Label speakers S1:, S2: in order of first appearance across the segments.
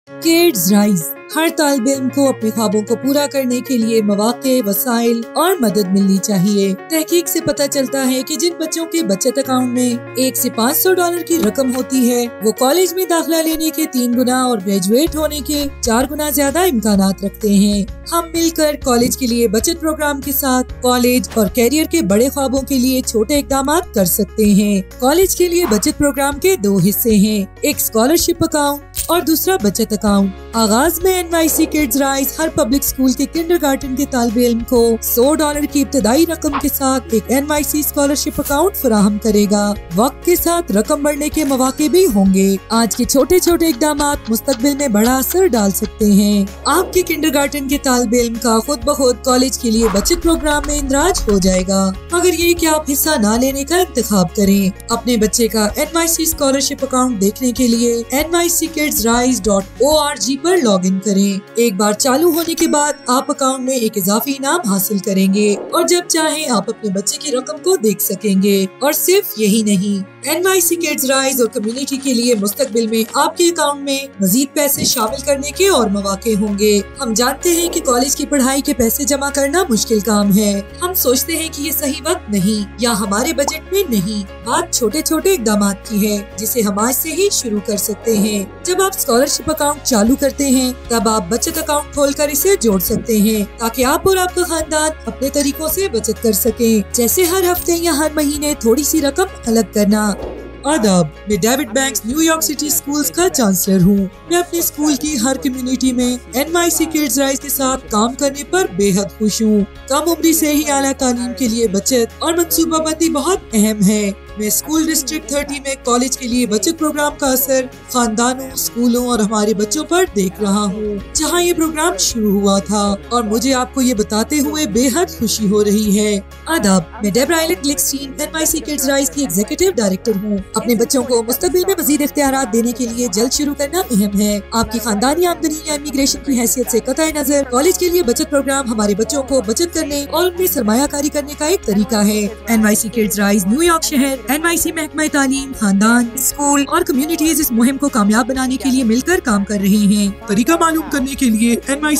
S1: Kids rise हर तालिबे इल्म को अपने ख्वाबों को पूरा करने के लिए मौके, वसाइल और मदद मिलनी चाहिए। तहकीक से पता चलता है कि जिन बच्चों के बचत अकाउंट में 1 से $500 की रकम होती है, वो कॉलेज में दाखिला लेने के 3 गुना और ग्रेजुएट होने के 4 गुना ज्यादा इम्कानात रखते हैं। हम मिलकर कॉलेज के लिए बचत प्रोग्राम के साथ कॉलेज और कैरियर के बड़े ख्वाबों के लिए छोटे इकदाम कर सकते हैं। कॉलेज के लिए बचत प्रोग्राम के 2 हिस्से हैं, एक स्कॉलरशिप अकाउंट और दूसरा बचत अकाउंट। आगाज में NYC किड्स राइज हर पब्लिक स्कूल के किंडरगार्टन के तालिबे इल्म को $100 की इब्तदाई रकम के साथ एक NYC स्कॉलरशिप अकाउंट फराहम करेगा। वक्त के साथ रकम बढ़ने के मौके भी होंगे। आज के छोटे छोटे इकदाम मुस्तकबिल में बड़ा असर डाल सकते हैं। आपके किंडरगार्टन के तालिबे इल्म का खुद ब खुद कॉलेज के लिए बचत प्रोग्राम में इंदराज हो जाएगा, मगर ये कि आप हिस्सा न लेने का इंतखाब करें। अपने बच्चे का NYC स्कॉलरशिप अकाउंट देखने के लिए nyckidsrise.org पर लॉग इन करें। एक बार चालू होने के बाद आप अकाउंट में एक इजाफी इनाम हासिल करेंगे और जब चाहें आप अपने बच्चे की रकम को देख सकेंगे। और सिर्फ यही नहीं, NYC किड्स राइज और कम्युनिटी के लिए मुस्तकबिल में आपके अकाउंट में मजीद पैसे शामिल करने के और मौके होंगे। हम जानते हैं कि कॉलेज की पढ़ाई के पैसे जमा करना मुश्किल काम है। हम सोचते हैं कि ये सही वक्त नहीं या हमारे बजट में नहीं। बात छोटे छोटे इकदाम की है जिसे हम आज से ही शुरू कर सकते हैं। जब आप स्कॉलरशिप अकाउंट चालू करते हैं तब आप बचत अकाउंट खोलकर इसे जोड़ सकते हैं ताकि आप और आपका खानदान अपने तरीकों से बचत कर सकें, जैसे हर हफ्ते या हर महीने थोड़ी सी रकम अलग करना। आदाब, मैं David Banks New York city schools का चांसलर हूँ। मैं अपने स्कूल की हर कम्युनिटी में NYC किड्स राइज के साथ काम करने पर बेहद खुश हूँ। कम उम्री से ही आला तालीम के लिए बचत और मंसूबाबंदी बहुत अहम है। मैं स्कूल डिस्ट्रिक्ट 30 में कॉलेज के लिए बचत प्रोग्राम का असर खानदानों, स्कूलों और हमारे बच्चों पर देख रहा हूँ, जहाँ ये प्रोग्राम शुरू हुआ था, और मुझे आपको ये बताते हुए बेहद खुशी हो रही है। आदाब, मैं Debra Allen Glickstein NYC kids rise की एग्जीक्यूटिव डायरेक्टर हूँ। अपने बच्चों को मुस्तकबिल में मजीद इख्तियारात देने के लिए जल्द शुरू करना अहम है। आपकी खानदानी आमदनी या इमिग्रेशन की हैसियत से कतई नजर कॉलेज के लिए बचत प्रोग्राम हमारे बच्चों को बचत करने और उनमें सरमायाकारी करने का एक तरीका है। NYC किड्स राइज न्यूयॉर्क शहर, NYC महकमा तालीम, खानदान, स्कूल और कम्युनिटीज इस मुहिम को कामयाब बनाने के लिए मिलकर काम कर रहे हैं। तरीका मालूम करने के लिए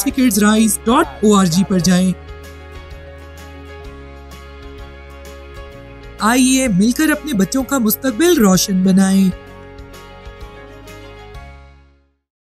S1: nyckidsrise.org पर जाएं। आइए मिलकर अपने बच्चों का मुस्तकबिल रोशन बनाएं।